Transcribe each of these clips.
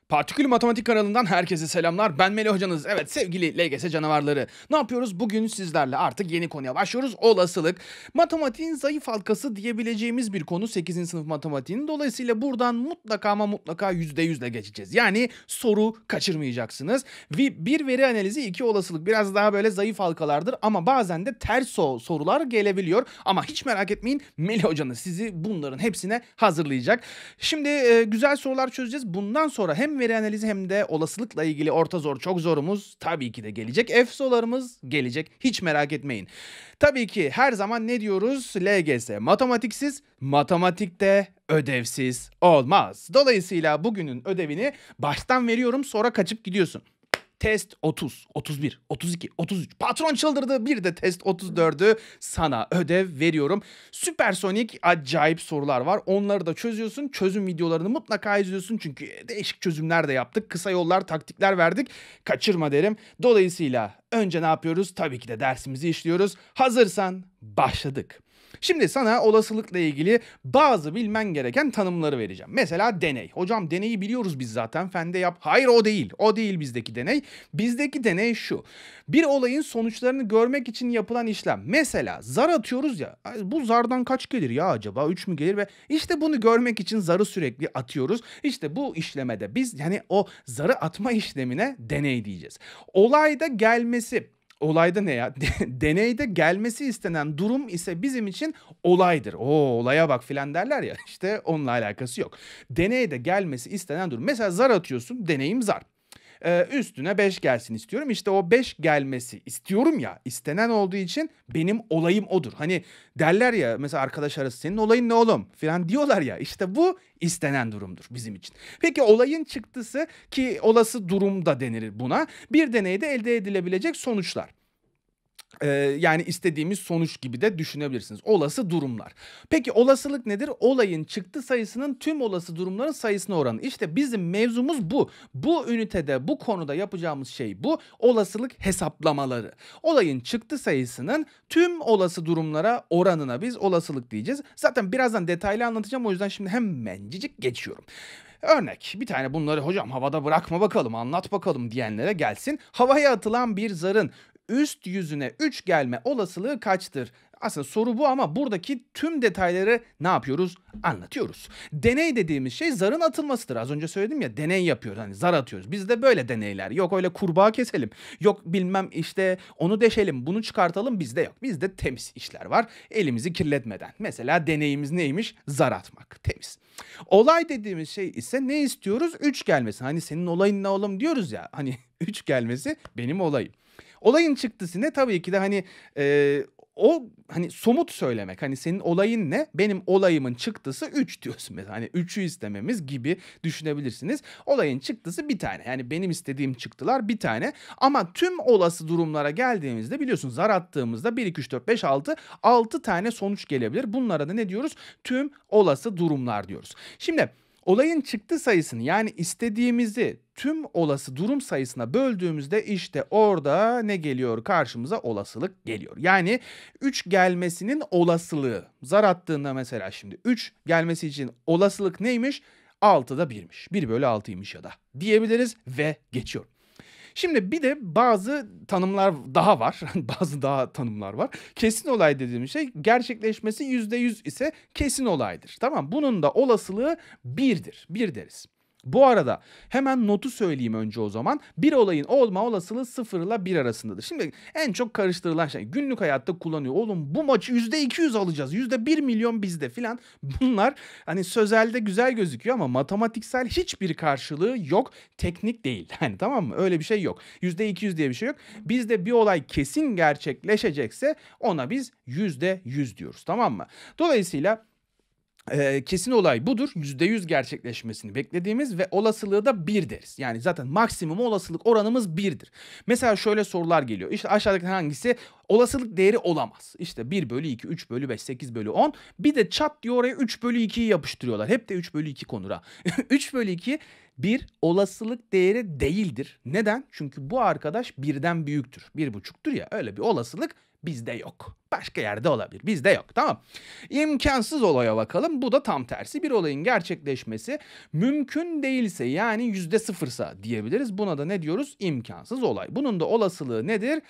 Partikül Matematik kanalından herkese selamlar. Ben Melih hocanız. Evet sevgili LGS canavarları. Ne yapıyoruz? Bugün sizlerle artık yeni konuya başlıyoruz. Olasılık. Matematiğin zayıf halkası diyebileceğimiz bir konu 8. sınıf matematiğinin. Dolayısıyla buradan mutlaka ama mutlaka %100'le geçeceğiz. Yani soru kaçırmayacaksınız. Bir veri analizi, iki olasılık. Biraz daha böyle zayıf halkalardır ama bazen de ters sorular gelebiliyor. Ama hiç merak etmeyin, Melih hocanız sizi bunların hepsine hazırlayacak. Şimdi güzel sorular çözeceğiz. Bundan sonra hem veri analizi hem de olasılıkla ilgili orta zor, çok zorumuz tabii ki de gelecek. F sorularımız gelecek. Hiç merak etmeyin. Tabii ki her zaman ne diyoruz? LGS matematiksiz, matematikte ödevsiz olmaz. Dolayısıyla bugünün ödevini baştan veriyorum, sonra kaçıp gidiyorsun. Test 30, 31, 32, 33. Patron çıldırdı. Bir de test 34'ü sana ödev veriyorum. Süpersonik acayip sorular var. Onları da çözüyorsun. Çözüm videolarını mutlaka izliyorsun. Çünkü değişik çözümler de yaptık. Kısa yollar, taktikler verdik. Kaçırma derim. Dolayısıyla önce ne yapıyoruz? Tabii ki de dersimizi işliyoruz. Hazırsan başladık. Şimdi sana olasılıkla ilgili bazı bilmen gereken tanımları vereceğim. Mesela deney. Hocam deneyi biliyoruz biz zaten. Fende yap. Hayır, o değil. O değil bizdeki deney. Bizdeki deney şu. Bir olayın sonuçlarını görmek için yapılan işlem. Mesela zar atıyoruz ya. Bu zardan kaç gelir ya acaba? 3 mü gelir? Ve işte bunu görmek için zarı sürekli atıyoruz. İşte bu işlemede biz yani o zarı atma işlemine deney diyeceğiz. Olayda gelmesi. Olayda ne ya? Deneyde gelmesi istenen durum ise bizim için olaydır. O olaya bak filan derler ya. İşte onunla alakası yok. Deneyde gelmesi istenen durum. Mesela zar atıyorsun. Deneyim zar. Üstüne 5 gelsin istiyorum. İşte o 5 gelmesi istiyorum ya. İstenen olduğu için benim olayım odur. Hani derler ya mesela arkadaş arası, senin olayın ne oğlum filan diyorlar ya. İşte bu istenen durumdur bizim için. Peki olayın çıktısı, ki olası durum da denir buna. Bir deneyde elde edilebilecek sonuçlar. Yani istediğimiz sonuç gibi de düşünebilirsiniz. Olası durumlar. Peki olasılık nedir? Olayın çıktı sayısının tüm olası durumların sayısına oranı. İşte bizim mevzumuz bu. Bu ünitede, bu konuda yapacağımız şey bu. Olasılık hesaplamaları. Olayın çıktı sayısının tüm olası durumlara oranına biz olasılık diyeceğiz. Zaten birazdan detaylı anlatacağım. O yüzden şimdi hemencik geçiyorum. Örnek, bir tane bunları hocam havada bırakma bakalım, anlat bakalım diyenlere gelsin. Havaya atılan bir zarın üst yüzüne 3 gelme olasılığı kaçtır? Aslında soru bu ama buradaki tüm detayları ne yapıyoruz? Anlatıyoruz. Deney dediğimiz şey zarın atılmasıdır. Az önce söyledim ya, deney yapıyoruz. Hani zar atıyoruz. Bizde böyle deneyler. Yok öyle kurbağa keselim. Yok bilmem işte onu deşelim, bunu çıkartalım, bizde yok. Bizde temiz işler var. Elimizi kirletmeden. Mesela deneyimiz neymiş? Zar atmak. Temiz. Olay dediğimiz şey ise ne istiyoruz? 3 gelmesi. Hani senin olayın ne oğlum diyoruz ya. Hani 3 gelmesi benim olayım. Olayın çıktısı ne? Tabii ki de hani o hani somut söylemek. Hani senin olayın ne? Benim olayımın çıktısı 3 diyorsun mesela. Hani 3'ü istememiz gibi düşünebilirsiniz. Olayın çıktısı bir tane. Yani benim istediğim çıktılar bir tane. Ama tüm olası durumlara geldiğimizde biliyorsunuz zar attığımızda 1, 2, 3, 4, 5, 6 tane sonuç gelebilir. Bunlara da ne diyoruz? Tüm olası durumlar diyoruz. Şimdi olayın çıktı sayısını, yani istediğimizi tüm olası durum sayısına böldüğümüzde işte orada ne geliyor karşımıza? Olasılık geliyor. Yani 3 gelmesinin olasılığı. Zar attığında mesela şimdi 3 gelmesi için olasılık neymiş? 6'da 1'miş. 1 bölü 6'ymış ya da diyebiliriz ve geçiyor. Şimdi bir de bazı tanımlar daha var. Bazı daha tanımlar var. Kesin olay dediğimiz şey gerçekleşmesi %100 ise kesin olaydır. Tamam, bunun da olasılığı 1'dir. 1 deriz. Bu arada hemen notu söyleyeyim önce o zaman. Bir olayın olma olasılığı 0 ile 1 arasındadır. Şimdi en çok karıştırılan şey, günlük hayatta kullanıyor. Oğlum bu maçı %200 alacağız. %1 milyon bizde filan. Bunlar hani sözelde güzel gözüküyor ama matematiksel hiçbir karşılığı yok. Teknik değil. Hani tamam mı? Öyle bir şey yok. %200 diye bir şey yok. Bizde bir olay kesin gerçekleşecekse ona biz %100 diyoruz. Tamam mı? Dolayısıyla kesin olay budur. %100 gerçekleşmesini beklediğimiz ve olasılığı da 1 deriz. Yani zaten maksimum olasılık oranımız 1'dir. Mesela şöyle sorular geliyor. İşte aşağıdaki hangisi olasılık değeri olamaz? İşte 1 bölü 2, 3 bölü 5, 8 bölü 10. Bir de çat diye oraya 3 bölü 2'yi yapıştırıyorlar. Hep de 3 bölü 2 konur ha. 3 bölü 2 bir olasılık değeri değildir. Neden? Çünkü bu arkadaş birden büyüktür. 1,5'tür ya, öyle bir olasılık Bizde yok. Başka yerde olabilir. Bizde yok. Tamam. İmkansız olaya bakalım. Bu da tam tersi. Bir olayın gerçekleşmesi mümkün değilse, yani %0'sa diyebiliriz. Buna da ne diyoruz? İmkansız olay. Bunun da olasılığı nedir?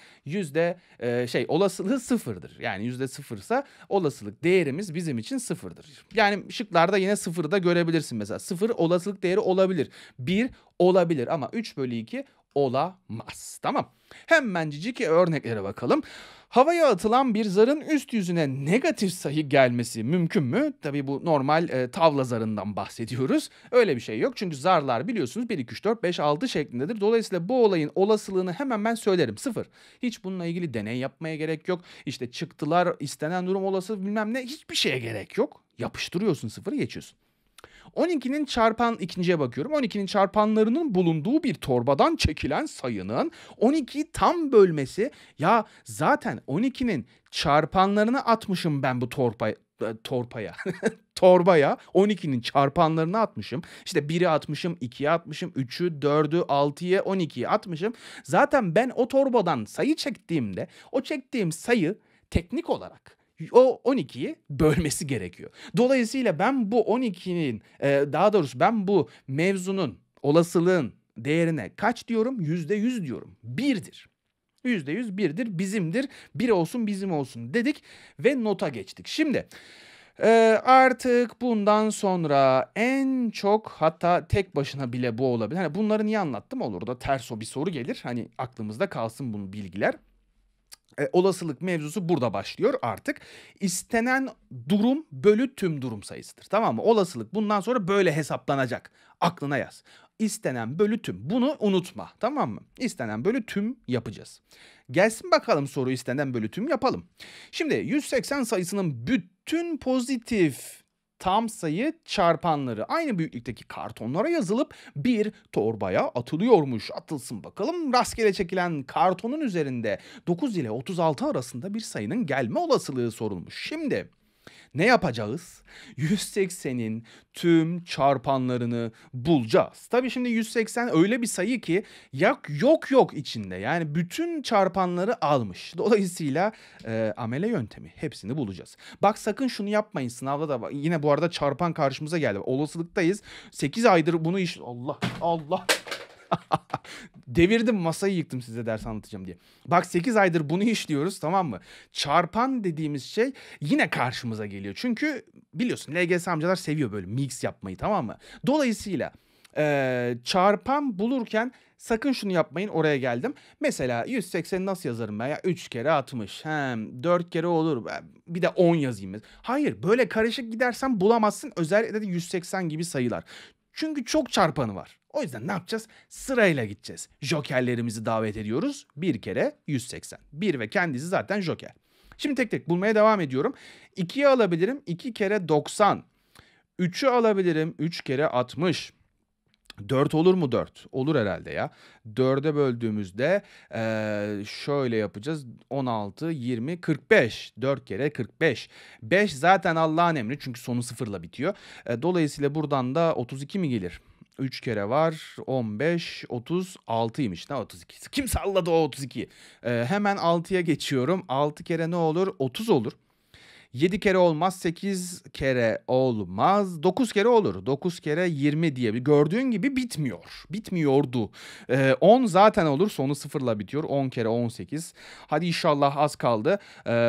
Olasılığı sıfırdır. Yani %0'sa olasılık değerimiz bizim için sıfırdır. Yani şıklarda yine sıfırı da görebilirsin mesela. Sıfır olasılık değeri olabilir. 1 olabilir ama 3/2 olamaz. Tamam. Hemencik örneklere bakalım. Havaya atılan bir zarın üst yüzüne negatif sayı gelmesi mümkün mü? Tabii bu normal tavla zarından bahsediyoruz. Öyle bir şey yok. Çünkü zarlar biliyorsunuz 1, 2, 3, 4, 5, 6 şeklindedir. Dolayısıyla bu olayın olasılığını hemen ben söylerim. Sıfır. Hiç bununla ilgili deney yapmaya gerek yok. İşte çıktılar, istenen durum olası bilmem ne, hiçbir şeye gerek yok. Yapıştırıyorsun, sıfırı geçiyorsun. 12'nin ikinciye bakıyorum. 12'nin çarpanlarının bulunduğu bir torbadan çekilen sayının 12'yi tam bölmesi. Ya zaten 12'nin çarpanlarını atmışım ben bu torbaya. 12'nin çarpanlarını atmışım. İşte 1'i atmışım, 2'yi atmışım, 3'ü, 4'ü, 6'yı, 12'yi atmışım. Zaten ben o torbadan sayı çektiğimde o çektiğim sayı teknik olarak o 12'yi bölmesi gerekiyor. Dolayısıyla ben bu 12'nin ben bu mevzunun, olasılığın değerine kaç diyorum? %100 diyorum. 1'dir. %100 1'dir, bizimdir. Bir olsun, bizim olsun dedik ve nota geçtik. Şimdi artık bundan sonra en çok, hatta tek başına bile bu olabilir. Hani bunları niye anlattım? Olur da ters bir soru gelir. Hani aklımızda kalsın bunun bilgiler. Olasılık mevzusu burada başlıyor artık. İstenen durum bölü tüm durum sayısıdır. Tamam mı? Olasılık bundan sonra böyle hesaplanacak. Aklına yaz. İstenen bölü tüm. Bunu unutma. Tamam mı? İstenen bölü tüm yapacağız. Gelsin bakalım soru, istenen bölü tüm yapalım. Şimdi 180 sayısının bütün pozitif tam sayı çarpanları aynı büyüklükteki kartonlara yazılıp bir torbaya atılıyormuş. Atılsın bakalım. Rastgele çekilen kartonun üzerinde 9 ile 36 arasında bir sayının gelme olasılığı sorulmuş. Şimdi ne yapacağız? 180'in tüm çarpanlarını bulacağız. Tabii şimdi 180 öyle bir sayı ki yok içinde. Yani bütün çarpanları almış. Dolayısıyla amele yöntemi, hepsini bulacağız. Bak sakın şunu yapmayın sınavda da. Yine bu arada çarpan karşımıza geldi. Olasılıktayız. 8 aydır bunu Allah. Devirdim, masayı yıktım size ders anlatacağım diye. Bak 8 aydır bunu işliyoruz, tamam mı? Çarpan dediğimiz şey yine karşımıza geliyor. Çünkü biliyorsun LGS amcalar seviyor böyle mix yapmayı, tamam mı? Dolayısıyla çarpan bulurken sakın şunu yapmayın, oraya geldim. Mesela 180'i nasıl yazarım ben ya? 3 kere 60. 4 kere olur. Bir de 10 yazayım. Hayır, böyle karışık gidersen bulamazsın. Özellikle de 180 gibi sayılar. Çünkü çok çarpanı var. O yüzden ne yapacağız? Sırayla gideceğiz. Jokerlerimizi davet ediyoruz. Bir kere 180. 1 ve kendisi zaten joker. Şimdi tek tek bulmaya devam ediyorum. 2'yi alabilirim. 2 kere 90. 3'ü alabilirim. 3 kere 60. 4 olur mu 4? Olur herhalde ya. 4'e böldüğümüzde şöyle yapacağız. 16, 20, 45. 4 kere 45. 5 zaten Allah'ın emri çünkü sonu sıfırla bitiyor. Dolayısıyla buradan da 32 mi gelir? 3 kere var. 15, 36'ymış. Ne 32? Kim salladı o 32'yi? Hemen 6'ya geçiyorum. 6 kere ne olur? 30 olur. 7 kere olmaz, 8 kere olmaz, 9 kere olur. 9 kere 20 diye. Gördüğün gibi bitmiyor. Bitmiyordu. 10 zaten olur. Sonu sıfırla bitiyor. 10 kere 18. Hadi inşallah az kaldı.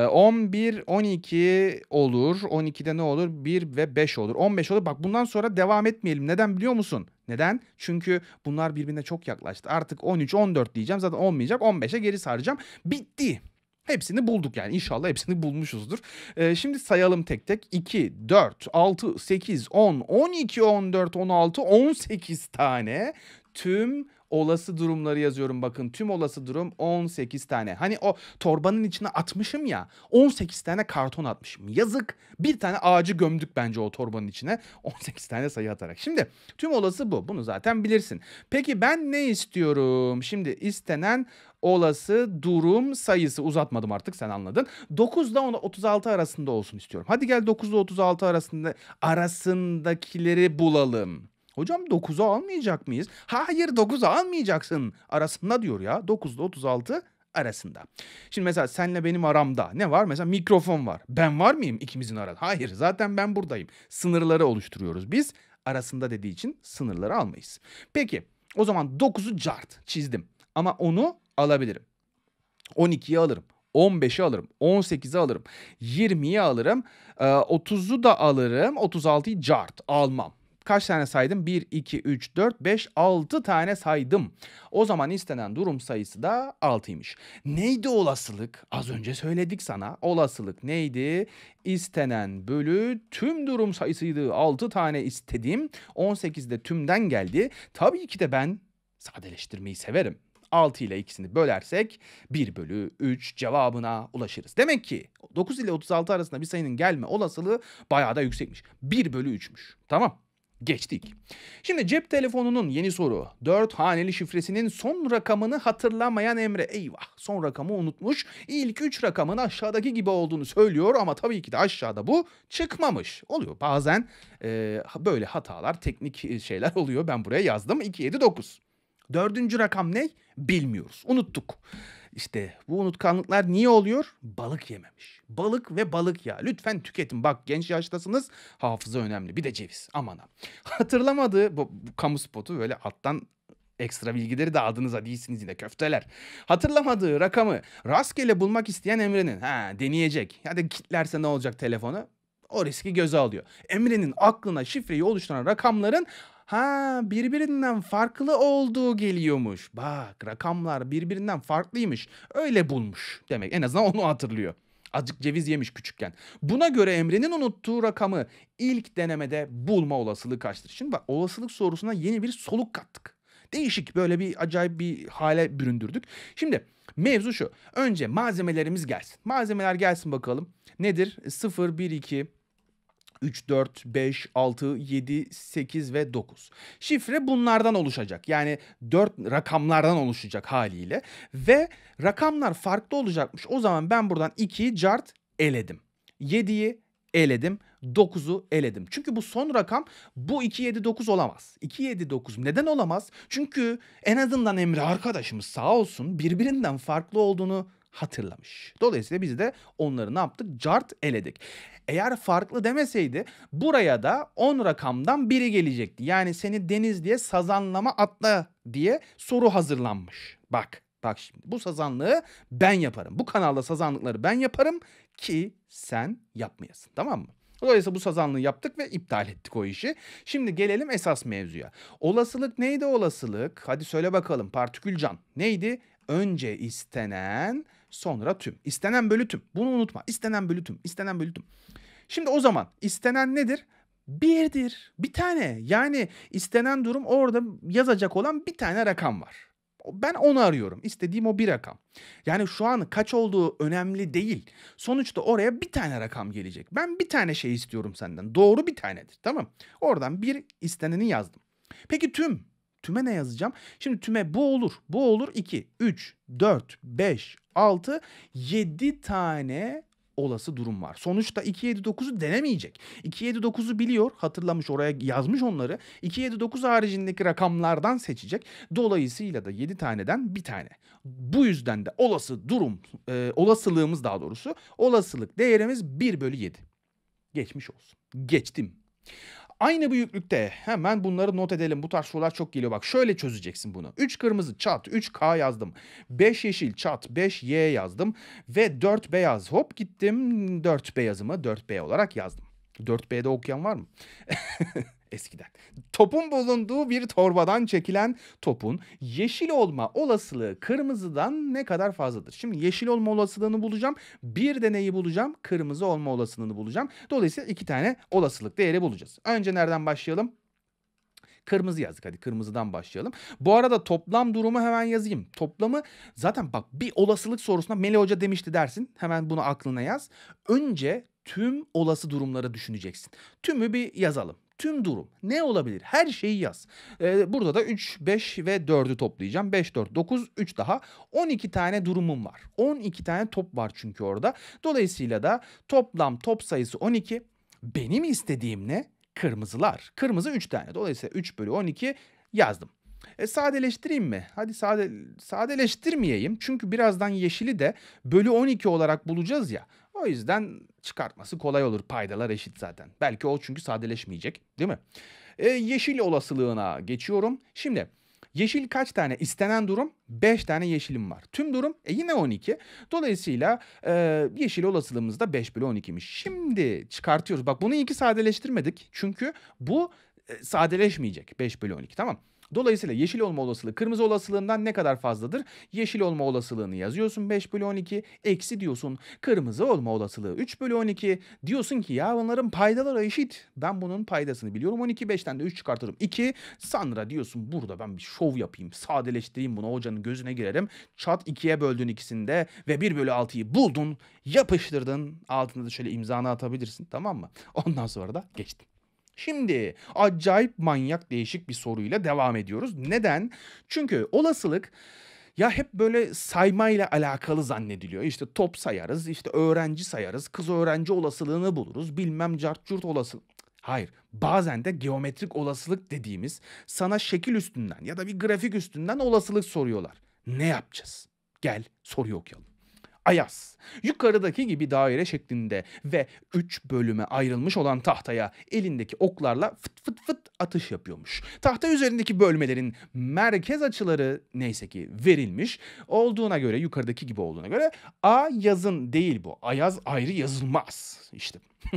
11, 12 olur. 12'de ne olur? 1 ve 5 olur. 15 olur. Bak bundan sonra devam etmeyelim. Neden biliyor musun? Neden? Çünkü bunlar birbirine çok yaklaştı. Artık 13, 14 diyeceğim. Zaten olmayacak. 15'e geri saracağım. Bitti. Hepsini bulduk yani. İnşallah hepsini bulmuşuzdur. Şimdi sayalım tek tek. 2, 4, 6, 8, 10, 12, 14, 16, 18 tane tüm olası durumları yazıyorum. Bakın tüm olası durum 18 tane. Hani o torbanın içine atmışım ya, 18 tane karton atmışım. Yazık, bir tane ağacı gömdük bence o torbanın içine 18 tane sayı atarak. Şimdi tüm olası bu. Bunu zaten bilirsin. Peki ben ne istiyorum? Şimdi istenen olası durum sayısı, uzatmadım artık, sen anladın. 9 ile 36 arasında olsun istiyorum. Hadi gel 9 ile 36 arasındakileri bulalım. Hocam 9'u almayacak mıyız? Hayır, 9'u almayacaksın. Arasında diyor ya. 9 ile 36 arasında. Şimdi mesela senle benim aramda ne var? Mesela mikrofon var. Ben var mıyım ikimizin arasında? Hayır, zaten ben buradayım. Sınırları oluşturuyoruz biz. Arasında dediği için sınırları almayız. Peki o zaman 9'u cart çizdim. Ama onu alabilirim. 12'yi alırım. 15'i alırım. 18'i alırım. 20'yi alırım. 30'u da alırım. 36'yı cart almam. Kaç tane saydım? 1, 2, 3, 4, 5, 6 tane saydım. O zaman istenen durum sayısı da 6'ymış. Neydi olasılık? Az önce söyledik sana. Olasılık neydi? İstenen bölü tüm durum sayısıydı. 6 tane istedim. 18 de tümden geldi. Tabii ki de ben sadeleştirmeyi severim. 6 ile ikisini bölersek 1 bölü 3 cevabına ulaşırız. Demek ki 9 ile 36 arasında bir sayının gelme olasılığı bayağı da yüksekmiş. 1 bölü 3'müş. Tamam. Geçtik. Şimdi cep telefonunun yeni soru. 4 haneli şifresinin son rakamını hatırlamayan Emre. Eyvah, son rakamı unutmuş. İlk 3 rakamın aşağıdaki gibi olduğunu söylüyor ama tabii ki de aşağıda bu çıkmamış. Oluyor bazen böyle hatalar, teknik şeyler oluyor. Ben buraya yazdım 279. Dördüncü rakam ne? Bilmiyoruz. Unuttuk. İşte bu unutkanlıklar niye oluyor? Balık yememiş. Balık ve balık yağı. Lütfen tüketin. Bak genç yaştasınız. Hafıza önemli. Bir de ceviz. Aman ha. Hatırlamadığı bu kamu spotu böyle alttan ekstra bilgileri de adınıza değilsiniz yine köfteler. Hatırlamadığı rakamı rastgele bulmak isteyen Emre'nin. Deneyecek. Ya da kilitlerse ne olacak telefonu? O riski göze alıyor. Emre'nin aklına şifreyi oluşturan rakamların birbirinden farklı olduğu geliyormuş. Bak rakamlar birbirinden farklıymış. Öyle bulmuş demek. En azından onu hatırlıyor. Azıcık ceviz yemiş küçükken. Buna göre Emre'nin unuttuğu rakamı ilk denemede bulma olasılığı kaçtır? Şimdi bak olasılık sorusuna yeni bir soluk kattık. Değişik böyle bir acayip bir hale büründürdük. Şimdi mevzu şu. Önce malzemelerimiz gelsin. Malzemeler gelsin bakalım. Nedir? 0, 1, 2... 3, 4, 5, 6, 7, 8 ve 9. Şifre bunlardan oluşacak. Yani 4 rakamlardan oluşacak haliyle. Ve rakamlar farklı olacakmış. O zaman ben buradan 2'yi cart eledim. 7'yi eledim. 9'u eledim. Çünkü bu son rakam bu 2, 7, 9 olamaz. 2, 7, 9 neden olamaz? Çünkü en azından Emre arkadaşımız sağ olsun birbirinden farklı olduğunu hatırlamış. Dolayısıyla biz de onları ne yaptık? Cart eledik. Eğer farklı demeseydi buraya da 10 rakamdan biri gelecekti. Yani seni deniz diye sazanlama atla diye soru hazırlanmış. Bak şimdi bu sazanlığı ben yaparım. Bu kanalda sazanlıkları ben yaparım ki sen yapmayasın, tamam mı? Dolayısıyla bu sazanlığı yaptık ve iptal ettik o işi. Şimdi gelelim esas mevzuya. Olasılık neydi olasılık? Hadi söyle bakalım partikülcan. Neydi? Önce istenen sonra tüm. İstenen bölü tüm. Bunu unutma. İstenen bölü tüm. İstenen bölü tüm. Şimdi o zaman istenen nedir? Birdir. Bir tane. Yani istenen durum orada yazacak olan bir tane rakam var. Ben onu arıyorum. İstediğim o bir rakam. Yani şu an kaç olduğu önemli değil. Sonuçta oraya bir tane rakam gelecek. Ben bir tane şey istiyorum senden. Doğru bir tanedir. Tamam. Oradan bir isteneni yazdım. Peki tüm. Tüme ne yazacağım? Şimdi tüme bu olur. Bu olur 2, 3, 4, 5, 6, 7 tane olası durum var. Sonuçta 2, 7, 9'u denemeyecek. 2, 7, 9'u biliyor. Hatırlamış oraya yazmış onları. 2, 7, 9 haricindeki rakamlardan seçecek. Dolayısıyla da 7 taneden bir tane. Bu yüzden de olasılığımız daha doğrusu olasılık değerimiz 1 bölü 7. Geçmiş olsun. Geçtim. Aynı büyüklükte hemen bunları not edelim. Bu tarz sorular çok geliyor. Bak şöyle çözeceksin bunu. 3 kırmızı çat 3K yazdım. 5 yeşil çat 5Y yazdım. Ve 4 beyaz hop gittim. 4 beyazımı 4B olarak yazdım. 4B'de okuyan var mı? Eskiden. Topun bulunduğu bir torbadan çekilen topun yeşil olma olasılığı kırmızıdan ne kadar fazladır? Şimdi yeşil olma olasılığını bulacağım. Bir de neyi bulacağım? Kırmızı olma olasılığını bulacağım. Dolayısıyla 2 tane olasılık değeri bulacağız. Önce nereden başlayalım? Kırmızı yazdık. Hadi kırmızıdan başlayalım. Bu arada toplam durumu hemen yazayım. Toplamı zaten bak bir olasılık sorusuna Melih Hoca demişti dersin. Hemen bunu aklına yaz. Önce tüm olası durumları düşüneceksin. Tümü bir yazalım. Tüm durum ne olabilir? Her şeyi yaz. Burada da 3, 5 ve 4'ü toplayacağım. 5, 4, 9, 3 daha. 12 tane durumum var. 12 tane top var çünkü orada. Dolayısıyla da toplam top sayısı 12. Benim istediğim ne? Kırmızılar. Kırmızı 3 tane. Dolayısıyla 3 bölü 12 yazdım. Sadeleştireyim mi? Hadi sadeleştirmeyeyim. Çünkü birazdan yeşili de bölü 12 olarak bulacağız ya. O yüzden çıkartması kolay olur. Paydalar eşit zaten. Belki o çünkü sadeleşmeyecek, değil mi? Yeşil olasılığına geçiyorum. Şimdi yeşil kaç tane? İstenen durum 5 tane yeşilim var. Tüm durum yine 12. Dolayısıyla yeşil olasılığımız da 5 bölü 12'miş. Şimdi çıkartıyoruz. Bak bunu iyi ki sadeleştirmedik. Çünkü bu sadeleşmeyecek 5 bölü 12, tamam. Dolayısıyla yeşil olma olasılığı kırmızı olasılığından ne kadar fazladır? Yeşil olma olasılığını yazıyorsun 5 bölü 12. Eksi diyorsun kırmızı olma olasılığı 3 bölü 12. Diyorsun ki ya bunların paydaları eşit. Ben bunun paydasını biliyorum. 12 5'ten de 3 çıkartırım. 2. Sonra diyorsun burada ben bir şov yapayım. Sadeleştireyim bunu. Hocanın gözüne girerim. Çat 2'ye böldün ikisinde ve 1 bölü 6'yı buldun. Yapıştırdın. Altında da şöyle imzanı atabilirsin, tamam mı? Ondan sonra da geçtin. Şimdi acayip manyak değişik bir soruyla devam ediyoruz. Neden? Çünkü olasılık ya hep böyle saymayla alakalı zannediliyor. İşte top sayarız, işte öğrenci sayarız, kız öğrenci olasılığını buluruz, bilmem cart curt olasılık. Hayır, bazen de geometrik olasılık dediğimiz sana şekil üstünden ya da bir grafik üstünden olasılık soruyorlar. Ne yapacağız? Gel soruyu okuyalım. Ayaz, yukarıdaki gibi daire şeklinde ve 3 bölüme ayrılmış olan tahtaya elindeki oklarla fıt fıt fıt atış yapıyormuş. Tahta üzerindeki bölmelerin merkez açıları neyse ki verilmiş olduğuna göre, yukarıdaki gibi olduğuna göre Ayaz'ın değil bu. Ayaz ayrı yazılmaz. İşte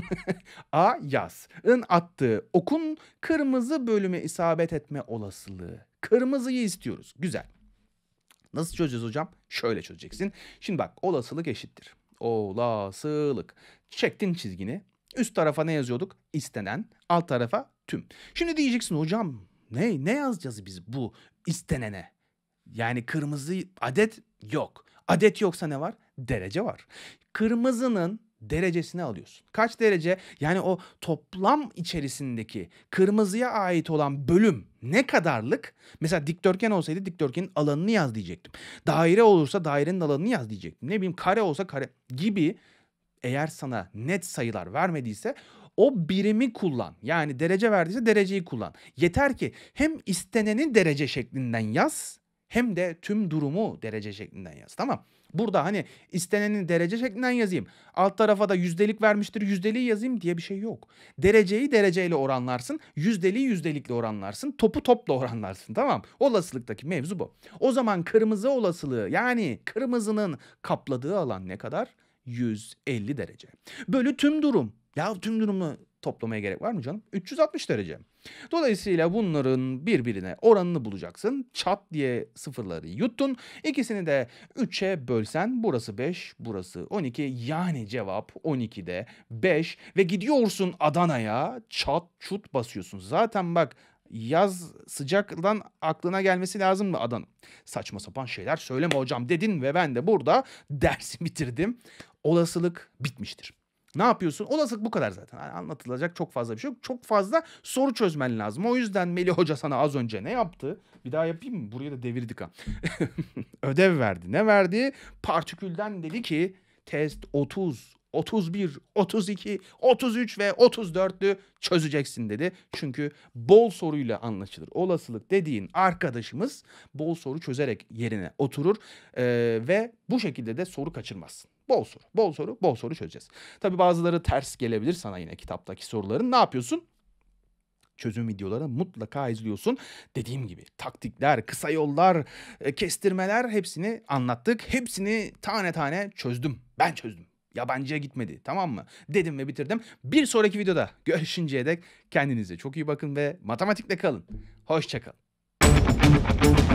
Ayaz'ın attığı okun kırmızı bölüme isabet etme olasılığı. Kırmızıyı istiyoruz. Güzel. Nasıl çözeceğiz hocam? Şöyle çözeceksin. Şimdi bak olasılık eşittir. Olasılık. Çektin çizgini. Üst tarafa ne yazıyorduk? İstenen. Alt tarafa tüm. Şimdi diyeceksin hocam ne yazacağız biz bu istenene? Yani kırmızı adet yok. Adet yoksa ne var? Derece var. Kırmızının derecesini alıyorsun. Kaç derece? Yani o toplam içerisindeki kırmızıya ait olan bölüm ne kadarlık? Mesela dikdörtgen olsaydı dikdörtgenin alanını yaz diyecektim. Daire olursa dairenin alanını yaz diyecektim. Ne bileyim kare olsa kare gibi, eğer sana net sayılar vermediyse o birimi kullan. Yani derece verdiyse dereceyi kullan. Yeter ki hem istenenin derece şeklinden yaz hem de tüm durumu derece şeklinden yaz. Tamam. Burada hani istenenin derece şeklinden yazayım. Alt tarafa da yüzdelik vermiştir, yüzdeliği yazayım diye bir şey yok. Dereceyi dereceyle oranlarsın, yüzdeliği yüzdelikle oranlarsın, topu topla oranlarsın, tamam. Olasılıktaki mevzu bu. O zaman kırmızı olasılığı, yani kırmızının kapladığı alan ne kadar? 150 derece. Bölü tüm durum. Ya tüm durumu toplamaya gerek var mı canım? 360 derece. Dolayısıyla bunların birbirine oranını bulacaksın. Çat diye sıfırları yuttun. İkisini de 3'e bölsen burası 5, burası 12. Yani cevap 12'de 5 ve gidiyorsun Adana'ya, çat çut basıyorsun. Zaten bak yaz sıcaktan aklına gelmesi lazım mı Adana? Saçma sapan şeyler söyleme hocam dedin ve ben de burada dersi bitirdim. Olasılık bitmiştir. Ne yapıyorsun? Olasılık bu kadar zaten. Yani anlatılacak çok fazla bir şey yok. Çok fazla soru çözmen lazım. O yüzden Melih Hoca sana az önce ne yaptı? Bir daha yapayım mı? Buraya da devirdik ha. Ödev verdi. Ne verdi? Partikülden dedi ki test 30, 31, 32, 33 ve 34'lü çözeceksin dedi. Çünkü bol soruyla anlaşılır. Olasılık dediğin arkadaşımız bol soru çözerek yerine oturur ve bu şekilde de soru kaçırmazsın. Bol soru, bol soru, bol soru çözeceğiz. Tabii bazıları ters gelebilir sana yine kitaptaki soruların. Ne yapıyorsun? Çözüm videoları mutlaka izliyorsun. Dediğim gibi taktikler, kısa yollar, kestirmeler hepsini anlattık. Hepsini tane tane çözdüm. Ben çözdüm. Yabancıya gitmedi, tamam mı? Dedim ve bitirdim. Bir sonraki videoda görüşünceye dek kendinize çok iyi bakın ve matematikle kalın. Hoşça kalın.